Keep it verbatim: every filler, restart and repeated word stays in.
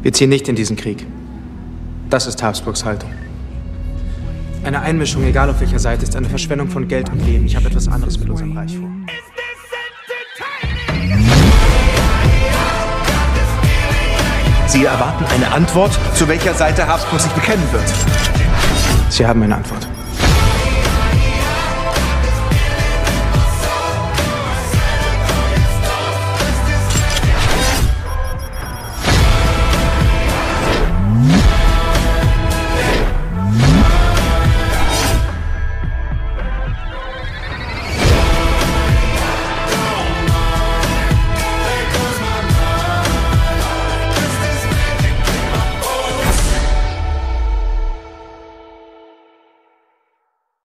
Wir ziehen nicht in diesen Krieg. Das ist Habsburgs Haltung. Eine Einmischung, egal auf welcher Seite, ist eine Verschwendung von Geld und Leben. Ich habe etwas anderes mit unserem Reich vor. Sie erwarten eine Antwort, zu welcher Seite Habsburg sich bekennen wird. Sie haben eine Antwort.